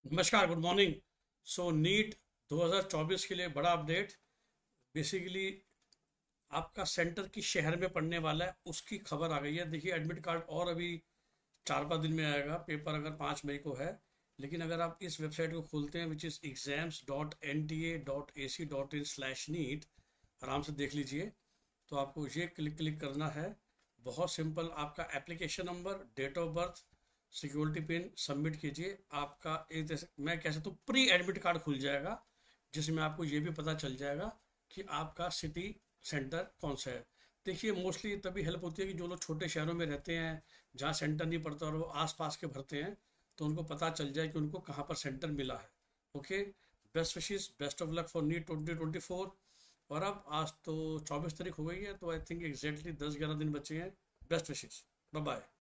नमस्कार, good morning. सो NEET 2024 के लिए बड़ा अपडेट। बेसिकली आपका सेंटर किस शहर में पढ़ने वाला है उसकी खबर आ गई है। देखिए, एडमिट कार्ड और अभी 4-5 दिन में आएगा। पेपर अगर 5 मई को है, लेकिन अगर आप इस वेबसाइट को खोलते हैं विच इज़ exams.nta.ac.in/neet, आराम से देख लीजिए। तो आपको ये क्लिक क्लिक करना है। बहुत सिंपल, आपका application number, date of birth, security pin submit कीजिए। आपका एक जैसे मैं कह सकता हूँ प्री एडमिट कार्ड खुल जाएगा, जिसमें आपको ये भी पता चल जाएगा कि आपका सिटी सेंटर कौन सा है। देखिए, मोस्टली तभी हेल्प होती है कि जो लोग छोटे शहरों में रहते हैं, जहाँ सेंटर नहीं पड़ता और वो आस पास के भरते हैं, तो उनको पता चल जाए कि उनको कहाँ पर सेंटर मिला है। Okay, best wishes, best of luck for NEET 2024। और अब आज तो 24 तारीख हो गई है, तो आई थिंक एग्जैक्टली 10-11 दिन बचे हैं। Best wishes, bye bye.